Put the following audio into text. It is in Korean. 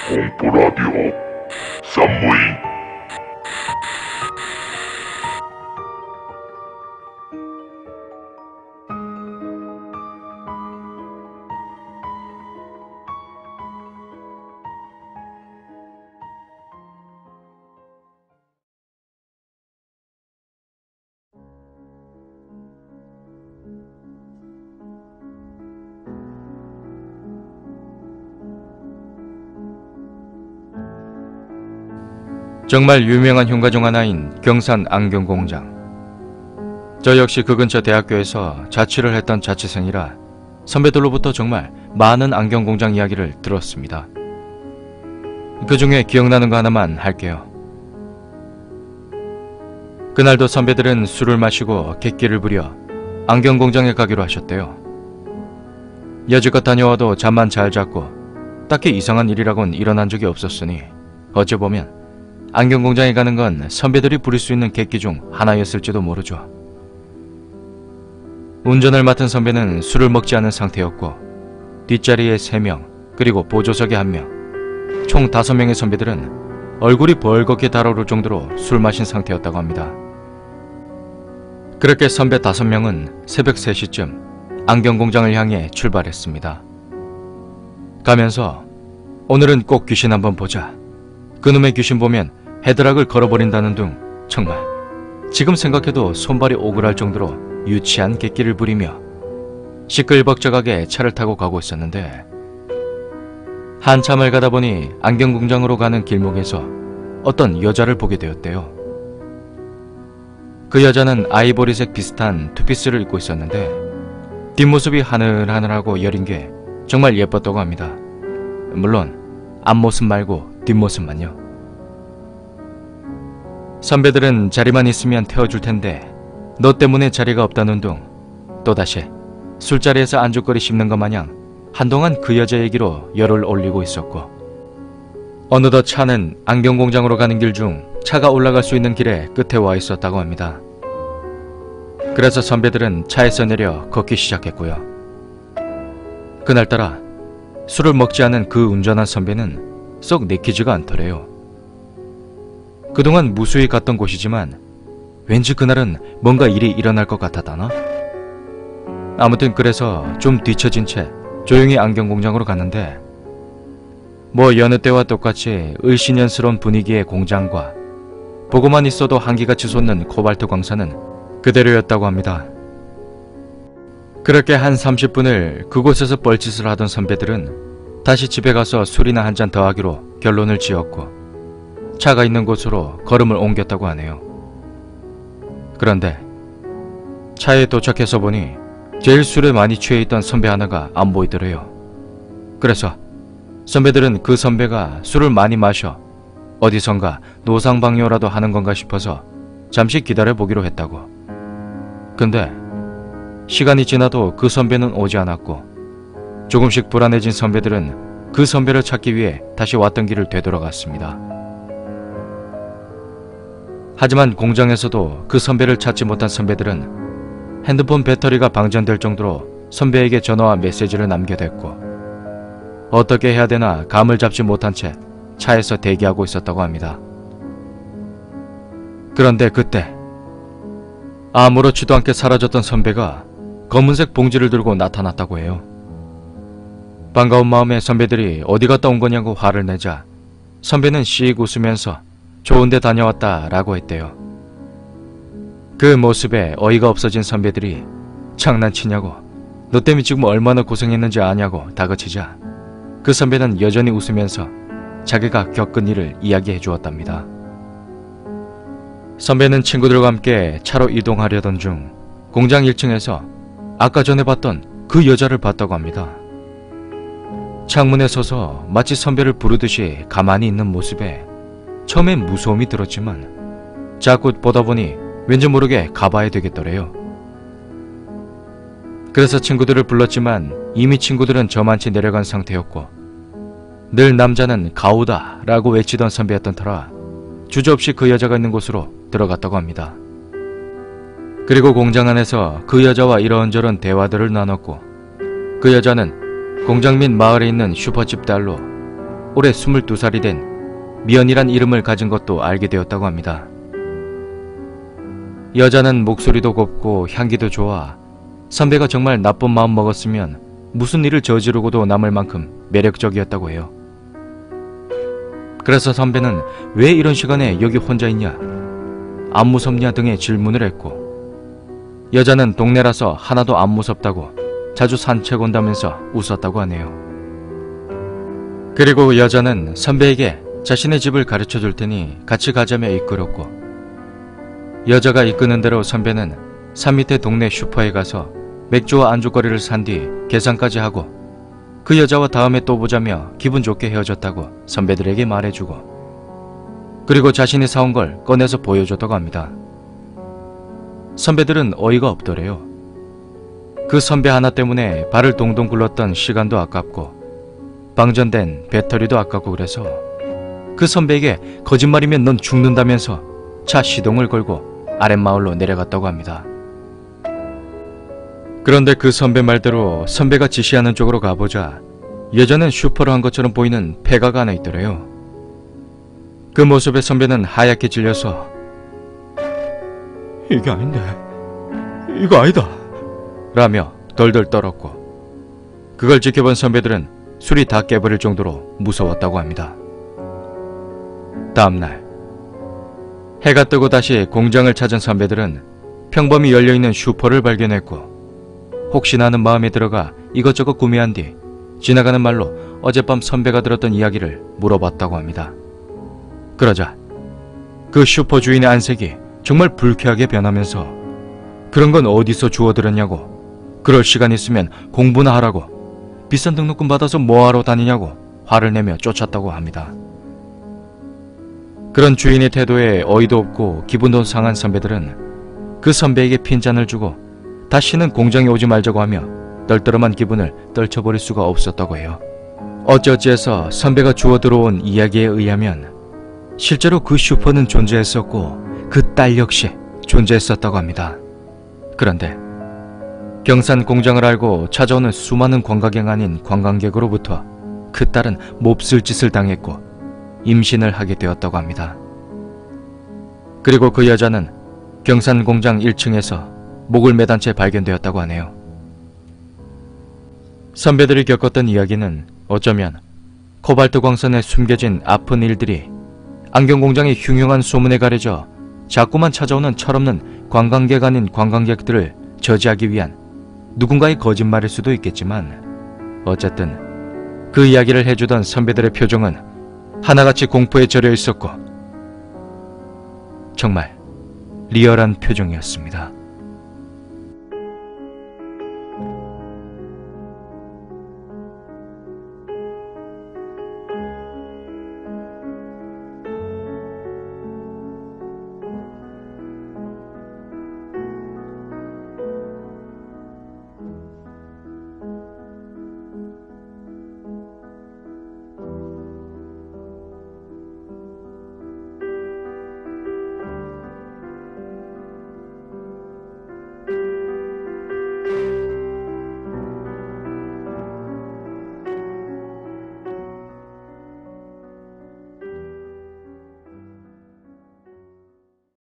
공포라디오 쌈무잉. 정말 유명한 흉가 중 하나인 경산 안경공장. 저 역시 그 근처 대학교에서 자취를 했던 자취생이라 선배들로부터 정말 많은 안경공장 이야기를 들었습니다. 그 중에 기억나는 거 하나만 할게요. 그날도 선배들은 술을 마시고 객기를 부려 안경공장에 가기로 하셨대요. 여지껏 다녀와도 잠만 잘 잤고 딱히 이상한 일이라곤 일어난 적이 없었으니 어찌 보면 안경공장에 가는 건 선배들이 부릴 수 있는 객기 중 하나였을지도 모르죠. 운전을 맡은 선배는 술을 먹지 않은 상태였고 뒷자리에 3명 그리고 보조석에 1명 총 5명의 선배들은 얼굴이 벌겋게 달아오를 정도로 술 마신 상태였다고 합니다. 그렇게 선배 5명은 새벽 3시쯤 안경공장을 향해 출발했습니다. 가면서 오늘은 꼭 귀신 한번 보자, 그놈의 귀신 보면 헤드락을 걸어버린다는 등 정말 지금 생각해도 손발이 오그랄 정도로 유치한 객기를 부리며 시끌벅적하게 차를 타고 가고 있었는데, 한참을 가다 보니 안경공장으로 가는 길목에서 어떤 여자를 보게 되었대요. 그 여자는 아이보리색 비슷한 투피스를 입고 있었는데 뒷모습이 하늘하늘하고 여린 게 정말 예뻤다고 합니다. 물론 앞모습 말고 뒷모습만요. 선배들은 자리만 있으면 태워줄 텐데 너 때문에 자리가 없다는 둥 또다시 술자리에서 안주거리 씹는 것 마냥 한동안 그 여자 얘기로 열을 올리고 있었고, 어느덧 차는 안경공장으로 가는 길 중 차가 올라갈 수 있는 길에 끝에 와 있었다고 합니다. 그래서 선배들은 차에서 내려 걷기 시작했고요. 그날따라 술을 먹지 않은 그 운전한 선배는 썩 내키지가 않더래요. 그동안 무수히 갔던 곳이지만 왠지 그날은 뭔가 일이 일어날 것 같았다나? 아무튼 그래서 좀 뒤처진 채 조용히 안경공장으로 갔는데 뭐 여느 때와 똑같이 을씨년스러운 분위기의 공장과 보고만 있어도 한기같이 솟는 코발트 광선은 그대로였다고 합니다. 그렇게 한 30분을 그곳에서 뻘짓을 하던 선배들은 다시 집에 가서 술이나 한 잔 더 하기로 결론을 지었고 차가 있는 곳으로 걸음을 옮겼다고 하네요. 그런데 차에 도착해서 보니 제일 술에 많이 취해 있던 선배 하나가 안 보이더래요. 그래서 선배들은 그 선배가 술을 많이 마셔 어디선가 노상방뇨라도 하는 건가 싶어서 잠시 기다려보기로 했다고. 근데 시간이 지나도 그 선배는 오지 않았고 조금씩 불안해진 선배들은 그 선배를 찾기 위해 다시 왔던 길을 되돌아갔습니다. 하지만 공장에서도 그 선배를 찾지 못한 선배들은 핸드폰 배터리가 방전될 정도로 선배에게 전화와 메시지를 남겨댔고 어떻게 해야 되나 감을 잡지 못한 채 차에서 대기하고 있었다고 합니다. 그런데 그때 아무렇지도 않게 사라졌던 선배가 검은색 봉지를 들고 나타났다고 해요. 반가운 마음에 선배들이 어디 갔다 온 거냐고 화를 내자 선배는 씩 웃으면서 좋은데 다녀왔다 라고 했대요. 그 모습에 어이가 없어진 선배들이 장난치냐고, 너 때문에 지금 얼마나 고생했는지 아냐고 다그치자 그 선배는 여전히 웃으면서 자기가 겪은 일을 이야기해 주었답니다. 선배는 친구들과 함께 차로 이동하려던 중 공장 1층에서 아까 전에 봤던 그 여자를 봤다고 합니다. 창문에 서서 마치 선배를 부르듯이 가만히 있는 모습에 처음엔 무서움이 들었지만 자꾸 보다 보니 왠지 모르게 가봐야 되겠더래요. 그래서 친구들을 불렀지만 이미 친구들은 저만치 내려간 상태였고 늘 남자는 가오다 라고 외치던 선배였던 터라 주저없이 그 여자가 있는 곳으로 들어갔다고 합니다. 그리고 공장 안에서 그 여자와 이런저런 대화들을 나눴고 그 여자는 공장 밑 마을에 있는 슈퍼집 딸로 올해 22살이 된 미연이란 이름을 가진 것도 알게 되었다고 합니다. 여자는 목소리도 곱고 향기도 좋아 선배가 정말 나쁜 마음 먹었으면 무슨 일을 저지르고도 남을 만큼 매력적이었다고 해요. 그래서 선배는 왜 이런 시간에 여기 혼자 있냐, 안 무섭냐 등의 질문을 했고, 여자는 동네라서 하나도 안 무섭다고 자주 산책 온다면서 웃었다고 하네요. 그리고 여자는 선배에게 자신의 집을 가르쳐 줄 테니 같이 가자며 이끌었고, 여자가 이끄는 대로 선배는 산 밑에 동네 슈퍼에 가서 맥주와 안주거리를 산 뒤 계산까지 하고 그 여자와 다음에 또 보자며 기분 좋게 헤어졌다고 선배들에게 말해주고, 그리고 자신이 사온 걸 꺼내서 보여줬다고 합니다. 선배들은 어이가 없더래요. 그 선배 하나 때문에 발을 동동 굴렀던 시간도 아깝고 방전된 배터리도 아깝고, 그래서 그 선배에게 거짓말이면 넌 죽는다면서 차 시동을 걸고 아랫마을로 내려갔다고 합니다. 그런데 그 선배 말대로 선배가 지시하는 쪽으로 가보자 여자는 슈퍼를 한 것처럼 보이는 폐가가 하나 있더래요. 그 모습에 선배는 하얗게 질려서 이게 아닌데, 이거 아니다 라며 덜덜 떨었고, 그걸 지켜본 선배들은 술이 다 깨버릴 정도로 무서웠다고 합니다. 다음날 해가 뜨고 다시 공장을 찾은 선배들은 평범히 열려있는 슈퍼를 발견했고, 혹시나 하는 마음에 들어가 이것저것 구매한 뒤 지나가는 말로 어젯밤 선배가 들었던 이야기를 물어봤다고 합니다. 그러자 그 슈퍼 주인의 안색이 정말 불쾌하게 변하면서 그런 건 어디서 주워들었냐고, 그럴 시간 있으면 공부나 하라고, 비싼 등록금 받아서 뭐하러 다니냐고 화를 내며 쫓았다고 합니다. 그런 주인의 태도에 어이도 없고 기분도 상한 선배들은 그 선배에게 핀잔을 주고 다시는 공장에 오지 말자고 하며 떨떠름한 기분을 떨쳐버릴 수가 없었다고 해요. 어찌어찌해서 선배가 주워 들어온 이야기에 의하면 실제로 그 슈퍼는 존재했었고 그 딸 역시 존재했었다고 합니다. 그런데 경산 공장을 알고 찾아오는 수많은 관광객 아닌 관광객으로부터 그 딸은 몹쓸 짓을 당했고 임신을 하게 되었다고 합니다. 그리고 그 여자는 경산 공장 1층에서 목을 매단 채 발견되었다고 하네요. 선배들이 겪었던 이야기는 어쩌면 코발트 광선에 숨겨진 아픈 일들이 안경공장의 흉흉한 소문에 가려져 자꾸만 찾아오는 철없는 관광객 아닌 관광객들을 저지하기 위한 누군가의 거짓말일 수도 있겠지만, 어쨌든 그 이야기를 해주던 선배들의 표정은 하나같이 공포에 절여 있었고 정말 리얼한 표정이었습니다.